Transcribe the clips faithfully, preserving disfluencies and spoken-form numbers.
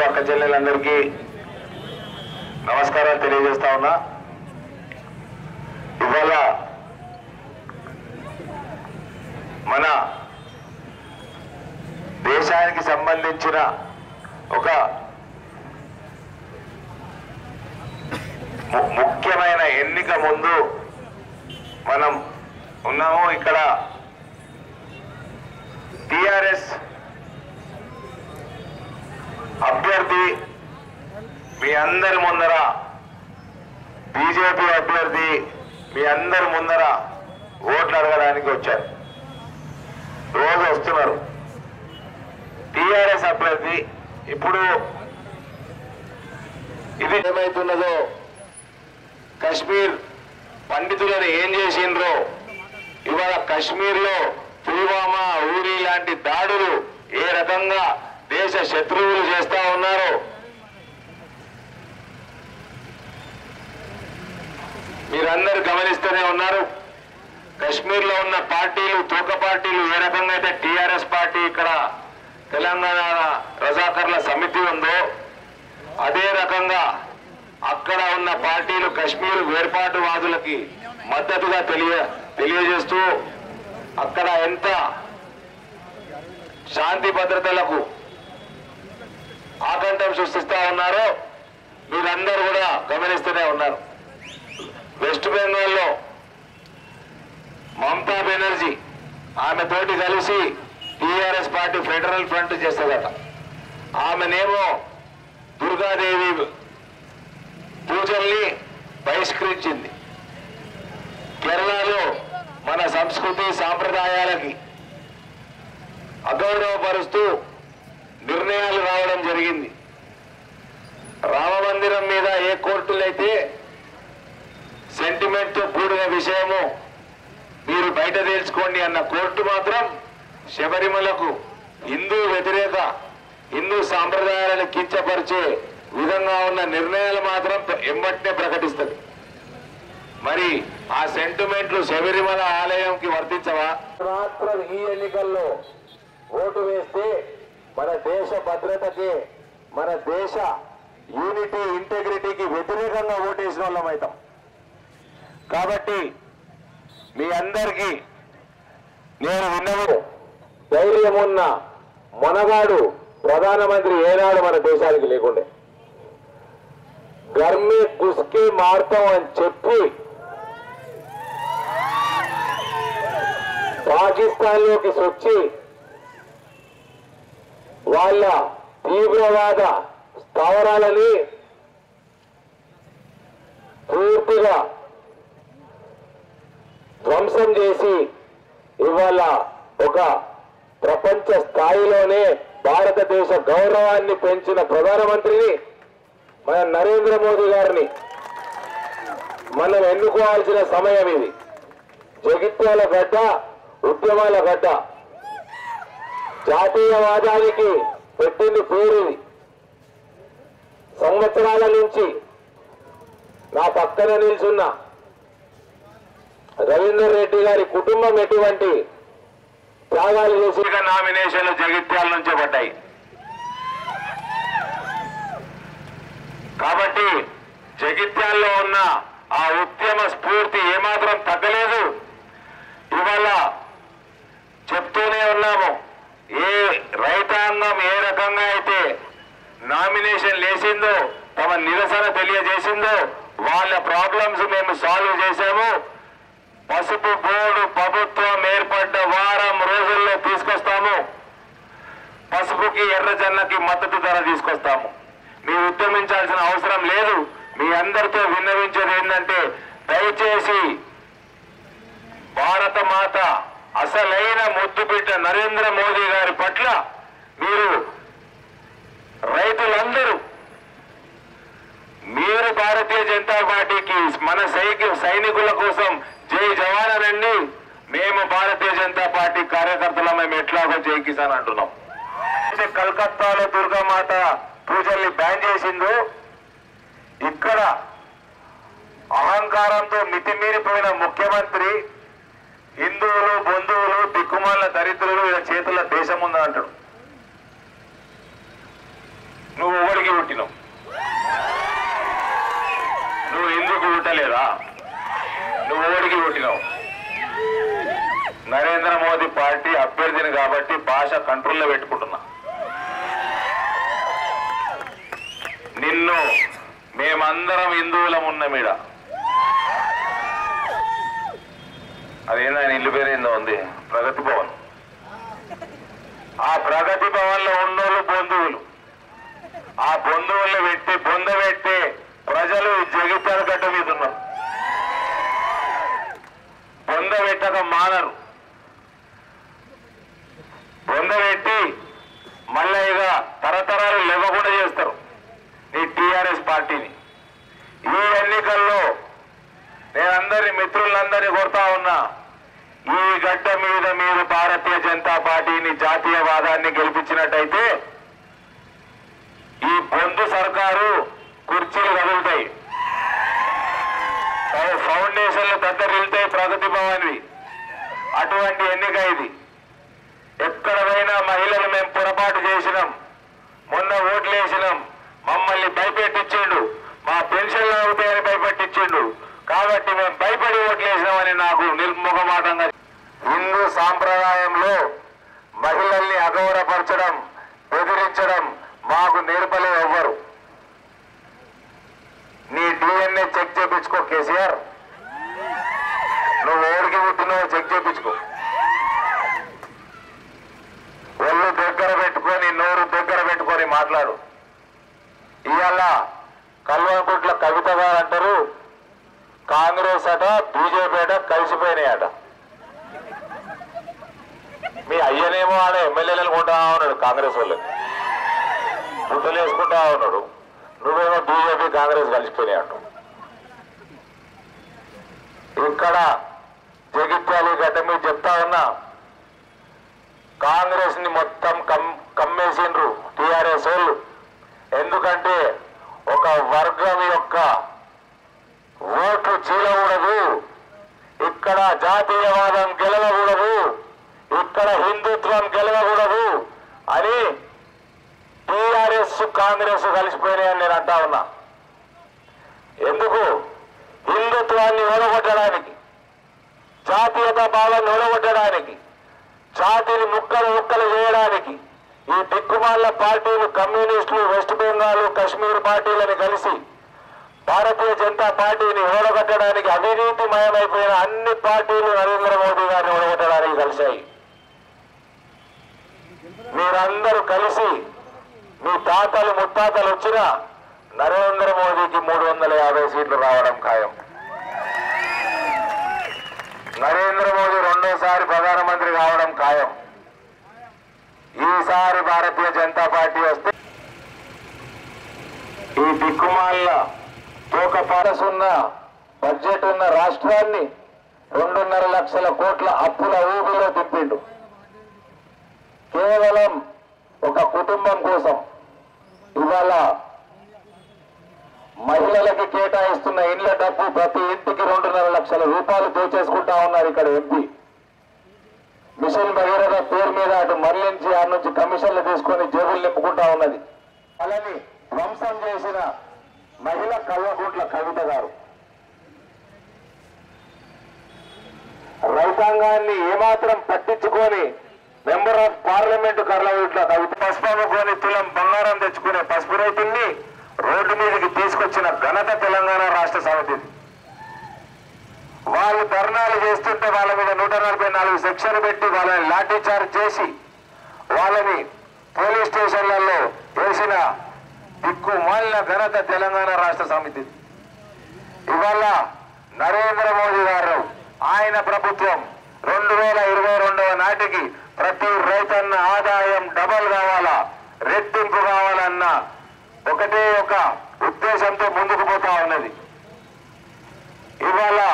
అక్క చెల్లెలందరికీ నమస్కారాలు తెలియజేస్తా ఉన్నా. ఇవాళ మన దేశానికి సంబంధించిన ఒక ముఖ్యమైన ఎన్నిక ముందు మనం ఉన్నాము. ఇక్కడ టిఆర్ఎస్ అభ్యర్థి మీ అందరి ముందర, బీజేపీ అభ్యర్థి మీ అందరి ముందర ఓట్లు అడగడానికి వచ్చారు. రోజు వస్తున్నారు. టిఆర్ఎస్ అభ్యర్థి ఇప్పుడు ఇది ఏమైతున్నదో, కశ్మీర్ పండితులను ఏం చేసిండ్రో, ఇవాళ కశ్మీర్లో పుల్వామా, ఊరి లాంటి దాడులు ఏ రకంగా దేశ శత్రువులు చేస్తా ఉన్నారో మీరందరూ గమనిస్తూనే ఉన్నారు. కశ్మీర్లో ఉన్న పార్టీలు, తోక పార్టీలు ఏ రకంగా అయితే టిఆర్ఎస్ పార్టీ ఇక్కడ తెలంగాణ రజాకర్ల సమితి ఉందో, అదే రకంగా అక్కడ ఉన్న పార్టీలు కశ్మీర్ వేర్పాటువాదులకి మద్దతుగా తెలియ తెలియజేస్తూ అక్కడ ఎంత శాంతి భద్రతలకు ఆటంకం సృష్టిస్తా ఉన్నారో మీరందరూ కూడా గమనిస్తూనే ఉన్నారు. వెస్ట్ బెంగాల్లో మమతా బెనర్జీ ఆమె తోటి కలిసి టిఆర్ఎస్ పార్టీ ఫెడరల్ ఫ్రంట్ చేస్తుందట. ఆమెనేమో దుర్గాదేవి పూజల్ని బహిష్కరించింది. కేరళలో మన సంస్కృతి సాంప్రదాయాలకి అగౌరవపరుస్తూ నిర్ణయాలు రావడం జరిగింది. రామ మందిరం మీద ఏ కోర్టులైతే సెంటిమెంట్ తో కూడిన విషయము మీరు బయట తేల్చుకోండి అన్న కోర్టు మాత్రం శబరిమలకు హిందూ వ్యతిరేక, హిందూ సాంప్రదాయాలను కించపరిచే విధంగా ఉన్న నిర్ణయాలు మాత్రం ఎంబట్నే ప్రకటిస్తుంది. మరి ఆ సెంటిమెంట్లు శబరిమల ఆలయంకి వర్తించవా? మాత్రం ఈ ఎన్నికల్లో ఓటు వేస్తే మన దేశ భద్రతకి, మన దేశ యూనిటీ, ఇంటెగ్రిటీకి వ్యతిరేకంగా ఓటేసిన వాళ్ళం అవుతాం. కాబట్టి మీ అందరికీ నేను విన్నవు, ధైర్యం ఉన్న మొనగాడు ప్రధానమంత్రి ఏనాడు మన దేశానికి లేకుండే. గర్మి గుస్కి మారుతాం అని చెప్పి పాకిస్తాన్లోకి వచ్చి వాళ్ళ తీవ్రవాద స్థావరాలని పూర్తిగా ధ్వంసం చేసి ఇవాళ ఒక ప్రపంచ స్థాయిలోనే భారతదేశ గౌరవాన్ని పెంచిన ప్రధానమంత్రిని మన నరేంద్ర మోదీ గారిని మనం ఎన్నుకోవాల్సిన సమయం ఇది. జగిత్యాల గడ్డ ఉద్యమాల గడ్డ, జాతీయవాదానికి పెట్టింది పేరు. సంవత్సరాల నుంచి నా పక్కన నిల్చున్న రవీందర్ రెడ్డి గారి కుటుంబం ఎటువంటి త్యాగాలు చేసి నామినేషన్లు జగిత్యాల నుంచే పడ్డాయి. కాబట్టి జగిత్యాల్లో ఉన్న ఆ ఉద్యమ స్ఫూర్తి ఏమాత్రం తగ్గలేదు. ఇవాళ చెప్తూనే ఉన్నాము, ఏ రైతాంగం ఏ రకంగా అయితే నామినేషన్ లేసిందో, తమ నిరసన తెలియజేసిందో వాళ్ళ ప్రాబ్లమ్స్ మేము సాల్వ్ చేశాము. పసుపు బోర్డు ప్రభుత్వం ఏర్పడ్డ వారం రోజుల్లో తీసుకొస్తాము. పసుపుకి, ఎర్రజన్నకి మద్దతు ధర తీసుకొస్తాము. మీరు ఉద్యమించాల్సిన అవసరం లేదు. మీ అందరితో విన్నవించేది ఏంటంటే, దయచేసి భారత మాత అసలైన ముద్దుబిడ్డ నరేంద్ర మోదీ గారి పట్ల మీరు రైతులందరూ, మీరు భారతీయ జనతా పార్టీకి మన సైనికుల కోసం జై జవాన్ అనండి. మేము భారతీయ జనతా పార్టీ కార్యకర్తలు మేము ఎట్లాగో జై కిసాన్ అంటున్నాం. కలకత్తాలో దుర్గామాత పూజల్ని బ్యాన్ చేసిందో, ఇక్కడ అహంకారంతో మితిమీరిపోయిన ముఖ్యమంత్రి హిందువులు, బంధువులు, దిక్కుమాల దరిద్రులు వీళ్ళ చేతుల్లో దేశం ఉందా అంటాడు. నువ్వు ఎవరికి పుట్టినావు, నువ్వు ఎందుకు పుట్టలేదా? నువ్వు ఓడికి పుట్టినావు. నరేంద్ర మోదీ పార్టీ అభ్యర్థిని కాబట్టి భాష కంట్రోల్లో పెట్టుకుంటున్నా. నిన్ను మేమందరం హిందువులం ఉన్న మీద అదేందా ఇల్లు పేరేందో ఉంది, ప్రగతి భవన్. ఆ ప్రగతి భవన్ లో ఉన్నోళ్ళు బంధువులు, ఆ బంధువుల్ని పెట్టి బొంద పెట్టి ప్రజలు జగిత్యాల గడ్డ మీద ఉన్నారు. బొంద పెట్టక మానరు. బొంద పెట్టి మళ్ళా ఇక తరతరాలు లేవకుండా చేస్తారు ఈ టీఆర్ఎస్ పార్టీని. ఈ ఎన్నికల్లో నేను అందరి మిత్రులందరినీ కోరుతా ఉన్నా, ఈ గడ్డ మీద మీరు భారతీయ జనతా పార్టీని జాతీయవాదాన్ని గెలిపించినట్టయితే ఈ బొందు సర్కారు కుర్చీలు కదులుతాయి, ఫౌండేషన్లు దద్దరిల్తాయి ప్రగతి భవన్వి. అటువంటి ఎన్నిక ఇది. ఎక్కడ పోయినా మహిళలు మేము పొరపాటు చేసినాం, మొన్న ఓట్లు వేసినాం, మమ్మల్ని భయపెట్టించిండు, మా పెన్షన్లు అవుతాయని భయపెట్టించిండు, కాబట్టి మేము భయపడి ఓట్లు వేసినామని నాకు నిర్ముఖమాటంగా. హిందూ సాంప్రదాయంలో మహిళల్ని అగౌరవపరచడం, బెదిరించడం మాకు నేర్పలే ఎవ్వరు. నీ డిఎన్ఏ చెక్ చేయించుకో కేసీఆర్, నువ్వు ఓడికి పుట్టినో చెక్ చేయించుకో. ఒళ్ళు దగ్గర పెట్టుకొని నోరు దగ్గర పెట్టుకొని మాట్లాడు. ఇవాళ కల్వకుంట్ల కవిత గారు అంటారు కాంగ్రెస్ అట బీజేపీ అట కలిసిపోయినాయట. మీ అయ్యనేమో ఆడ ఎమ్మెల్యేలను కొంటా ఉన్నాడు, కాంగ్రెస్ వాళ్ళు గుట్టలు వేసుకుంటా ఉన్నాడు, నువ్వేమో బీజేపీ కాంగ్రెస్ కలిసిపోయినాయి అంటావు. ఇక్కడ జగిత్యాల గడ్డ మీద చెప్తా ఉన్నా, కాంగ్రెస్ ని మొత్తం కమ్ కమ్మేసిండ్రు టీఆర్ఎస్ వాళ్ళు. ఎందుకంటే ఒక వర్గం యొక్క ఓట్లు చీలకూడదు, ఇక్కడ జాతీయవాదం గెలవకూడదు, ఇక్కడ హిందుత్వం గెలవకూడదు అని టీఆర్ఎస్ కాంగ్రెస్ కలిసిపోయినాయని నేను అంటా ఉన్నా. ఎందుకు? హిందుత్వాన్ని ఓడగొట్టడానికి, జాతీయతా భావాన్ని ఓడగొట్టడానికి, జాతిని ముక్కలు ముక్కలు చేయడానికి ఈ దిక్కుమాల పార్టీలు కమ్యూనిస్టులు, వెస్ట్ బెంగాల్, కశ్మీర్ పార్టీలను కలిసి భారతీయ జనతా పార్టీని ఓడగొట్టడానికి అవినీతిమయమైపోయిన అన్ని పార్టీలు నరేంద్ర మోదీ గారిని ఓడగొట్టడానికి కలిశాయి. మీరందరూ కలిసి మీ తాతలు ముత్తాతలు వచ్చినా నరేంద్ర మోదీకి మూడు వందల యాభై సీట్లు రావడం ఖాయం. నరేంద్ర మోదీ రెండోసారి ప్రధానమంత్రి కావడం ఖాయం. ఈసారి భారతీయ జనతా పార్టీ వస్తే ఈ దిక్కుమాల తోక పారసున్న బడ్జెట్ ఉన్న రాష్ట్రాన్ని రెండున్నర లక్షల కోట్ల అప్పుల ఊబిలో దింపిండు. కేవలం ఒక కుటుంబం కోసం ఇవాళ మహిళలకి కేటాయిస్తున్న ఇండ్ల డబ్బు ప్రతి ఇంటికి రెండున్నర లక్షల రూపాయలు దోచేసుకుంటా ఉన్నారు ఇక్కడ ఎంపీ. మిషన్ భగీరథ పేరు మీద అటు మరలించి ఆ నుంచి కమిషన్లు తీసుకొని జేబులు నింపుకుంటా ఉన్నది. అలాని ధ్వంసం చేసిన మహిళ కల్వకుంట్ల కవిత గారు రైతాంగాన్ని ఏమాత్రం పట్టించుకొని member of parliament Kalvakuntla Kavitha పసుపమ్ముకొని తులం బంగారం తెచ్చుకునే పసుపు రైతుల్ని రోడ్డు మీదకి తీసుకొచ్చిన ఘనత తెలంగాణ రాష్ట్ర సమితి. వాళ్ళు ధర్నాలు చేస్తుంటే వాళ్ళ మీద నూట నలభై నాలుగు సెక్షన్లు పెట్టి వాళ్ళని లాఠీ చార్జ్ చేసి వాళ్ళని పోలీస్ స్టేషన్లలో వేసిన దిక్కు మాలిన ఘనత తెలంగాణ రాష్ట్ర సమితి. ఇవాళ నరేంద్ర మోదీ గారు ఆయన ప్రభుత్వం రెండు వేల ఇరవై రెండవ నాటికి ప్రతి రైతన్న ఆదాయం డబల్ కావాలా, రెట్టింపు కావాలన్న ఒకటే ఒక ఉద్దేశంతో ముందుకు పోతా ఉన్నది. ఇవాళ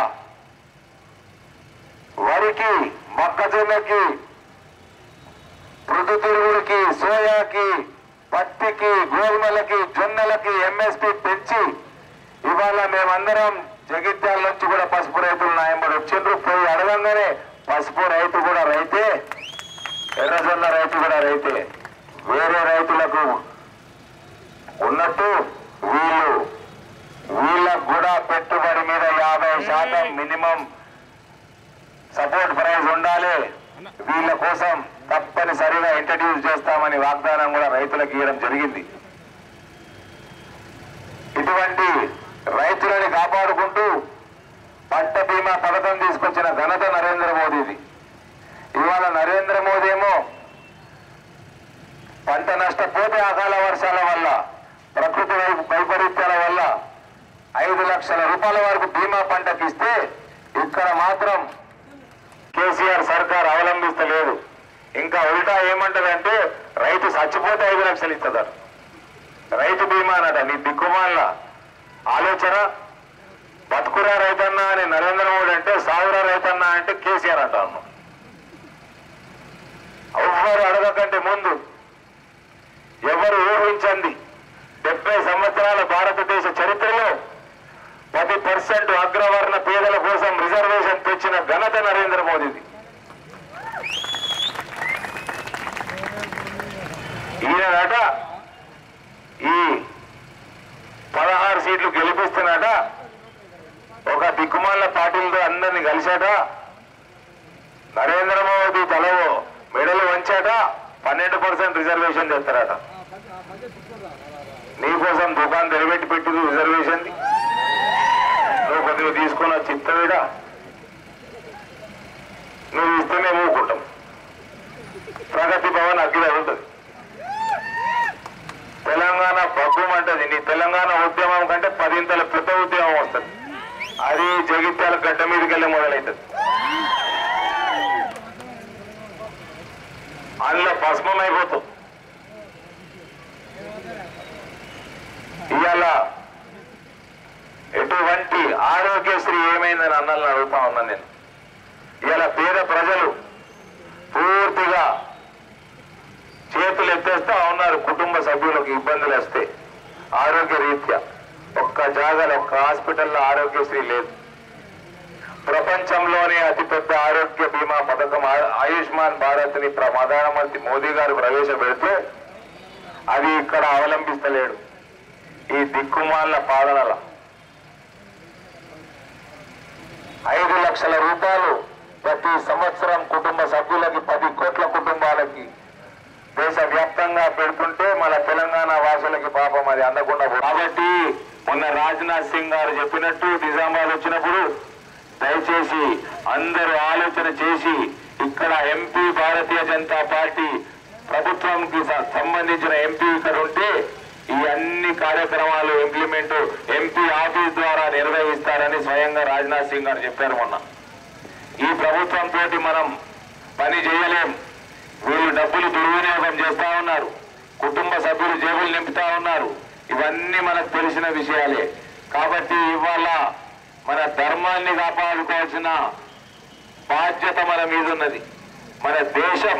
వరికి, మొక్కజొన్నకి, ప్రొద్దుతిరుగుడికి, సోయాకి, పత్తికి, గోధుమలకి, జొన్నలకి ఎంఎస్పీ పెంచి ఇవాళ మేమందరం జగిత్యాల నుంచి కూడా పసుపు రైతులు నాయంబడి వచ్చిండ్రు. పోయి అడగంగానే పసుపు రైతు కూడా రైతే, ఎర్రజొన్న రైతు కూడా రైతే, వేరే రైతులకు ఉన్నట్టు వీళ్ళు వీళ్ళకు కూడా పెట్టుబడి మీద యాభై శాతం మినిమం సపోర్ట్ ప్రైస్ ఉండాలి. వీళ్ళ కోసం తప్పనిసరిగా ఇంట్రడ్యూస్ చేస్తామని వాగ్దానం కూడా రైతులకు ఇవ్వడం జరిగింది. ఇటువంటి రైతులని కాపాడుకుంటూ పంట బీమా పథకం తీసుకొచ్చిన ఘనత నరేంద్ర మోదీది. ఇవాళ నరేంద్ర మోదీ ఏమో పంట నష్టపోతే అకాల వర్షాల వల్ల, ప్రకృతి వైపరీత్యాల వల్ల ఐదు లక్షల రూపాయల వరకు బీమా పంటకి ఇస్తే, ఇక్కడ మాత్రం కేసీఆర్ సర్కార్ అవలంబిస్తలేదు. ఇంకా ఉల్టా ఏమంటదంటే రైతు చచ్చిపోతే ఐదు లక్షలు ఇస్తుందట. రైతు బీమా అనట. నీ దిక్కుమాల ఆలోచన. బతుకురా రైతన్నా అని నరేంద్ర మోడీ అంటే, సాగురా రైతన్నా అంటే కేసీఆర్ అంటాను. ఎవ్వరు అడగకంటే ముందు, ఎవరు ఊహించండి, డెబ్బై సంవత్సరాల భారతదేశ చరిత్రలో పది పర్సెంట్ అగ్రవర్ణ పేదల కోసం రిజర్వేషన్ తెచ్చిన ఘనత నరేంద్ర మోదీది. ఈయనట ఈ పదహారు సీట్లు గెలిపిస్తున్నట. ఒక దిక్కుమాల పార్టీలతో అందరినీ కలిశాట. నరేంద్ర మోదీ తలవో మెడలు వంచాట. పన్నెండు పర్సెంట్ రిజర్వేషన్ చేస్తారట. నీకోసం దుకాణం తెరబెట్టి పెట్టింది రిజర్వేషన్. నువ్వు కొద్దిగా తీసుకున్న చిత్తవిడా నువ్వు ఇస్తేనే ఊరుకుంటాం. ప్రగతి భవన్ అగ్గిద ఉంటుంది. తెలంగాణ బగ్గుమంటది. నీ తెలంగాణ ఉద్యమం కంటే పదింతల పెద్ద ఉద్యమం వస్తుంది. అది జగిత్యాల గడ్డ మీదకి వెళ్ళి మొదలవుతుంది. అందులో భస్మం అయిపోతాం. ఇవాళ ఎటువంటి ఆరోగ్యశ్రీ ఏమైందని అన్నల్ని అడుగుతా ఉన్నాను నేను. ఇవాళ పేద ప్రజలు పూర్తిగా చేతులు ఎత్తేస్తా ఉన్నారు. కుటుంబ సభ్యులకు ఇబ్బందులు వస్తే ఆరోగ్య రీత్యా ఒక్క జాగాలో ఒక్క హాస్పిటల్లో ఆరోగ్యశ్రీ లేదు. ప్రపంచంలోనే అతిపెద్ద ఆరోగ్య బీమా పథకం ఆయుష్మాన్ భారత్ ని ప్రధానమంత్రి మోదీ గారు ప్రవేశపెడితే అది ఇక్కడ అవలంబిస్తలేడు. ఈ దిక్కుమాల పాలనల ఐదు లక్షల రూపాయలు ప్రతి సంవత్సరం కుటుంబ సభ్యులకి, పది కోట్ల కుటుంబాలకి దేశవ్యాప్తంగా పెడుతుంటే మన తెలంగాణ వాసులకి పాపం అది అందకుండా. కాబట్టి మొన్న రాజ్నాథ్ సింగ్ గారు చెప్పినట్టు నిజామాబాద్ వచ్చినప్పుడు దయచేసి అందరూ ఆలోచన చేసి ఇక్కడ ఎంపీ భారతీయ జనతా పార్టీ ప్రభుత్వంకి సంబంధించిన ఎంపీ ఇక్కడ ఉంటే ఈ అన్ని కార్యక్రమాలు ఇంప్లిమెంట్ ఎంపీ ఆఫీస్ ద్వారా నిర్వహిస్తారని స్వయంగా రాజ్నాథ్ సింగ్ గారు చెప్పారు మొన్న. ఈ ప్రభుత్వం తోటి మనం పని చేయలేం. వీళ్ళు డబ్బులు దుర్వినియోగం చేస్తా ఉన్నారు. కుటుంబ సభ్యులు జేబులు నింపుతా ఉన్నారు. ఇవన్నీ మనకు తెలిసిన విషయాలే. కాబట్టి ఇవాళ మన ధర్మాన్ని కాపాడుకోవాల్సిన బాధ్యత మన మీద ఉన్నది. మన దేశం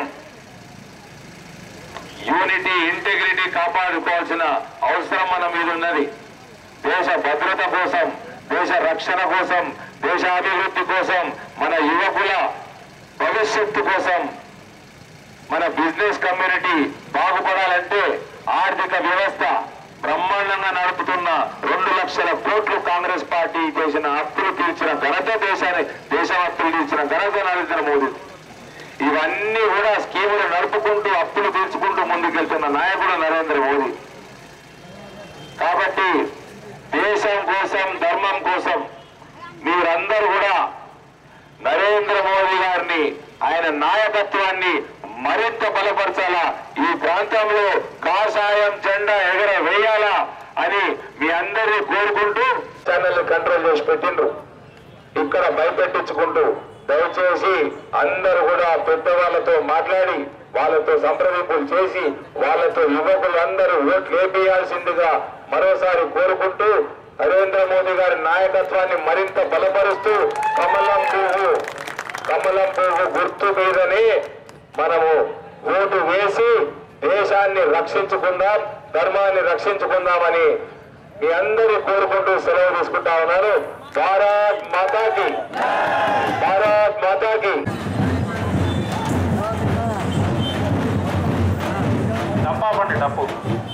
యూనిటీ, ఇంటిగ్రిటీ కాపాడుకోవాల్సిన అవసరం మన మీద ఉన్నది. దేశ భద్రత కోసం, దేశ రక్షణ కోసం, దేశాభివృద్ధి కోసం, మన యువకుల భవిష్యత్తు కోసం, మన బిజినెస్ కమ్యూనిటీ బాగుపడాలంటే ఆర్థిక వ్యవస్థ బ్రహ్మాండంగా నడుపుతున్న రెండు లక్షల కోట్లు కాంగ్రెస్ పార్టీ చేసిన అప్పులు తీర్చిన ఘనత దేశాన్ని దేశం అప్పులు తీర్చిన ఘనత నరేంద్ర మోదీ. ఇవన్నీ కూడా స్కీములు నడుపుకుంటూ అప్పులు తీర్చుకుంటూ ముందుకెళ్తున్న నాయకుడు నరేంద్ర మోదీ. కాబట్టి దేశం కోసం, ధర్మం కోసం మీరందరూ కూడా నరేంద్ర మోదీ గారిని, ఆయన నాయకత్వాన్ని మరింత బలపరచాలా, ఈ ప్రాంతంలో కాషాయం జెండా ఎగర వేయాలా అని మీ అందరినీ కోరుకుంటూ ఛానల్ కంట్రోల్ చేసి పెట్టిండ్రు. ఇక్కడ భయపెట్టించుకుంటూ దయచేసి అందరూ కూడా పెద్దవాళ్లతో మాట్లాడి వాళ్ళతో సంప్రదింపులు చేసి వాళ్ళతో యువకులందరూ ఓట్లు వేపియాల్సిందిగా మరోసారి కోరుకుంటూ నరేంద్ర మోదీ గారి నాయకత్వాన్ని మరింత బలపరుస్తూ కమలం పువ్వు కమలం పువ్వు గుర్తు మీదనే మనము ఓటు వేసి దేశాన్ని రక్షించుకుందాం, ధర్మాన్ని రక్షించుకుందామని మీ అందరూ కోరుకుంటూ సెలవు తీసుకుంటా ఉన్నారు. భారత్ మాతాకి, భారత్ మాతాకి. డప్పు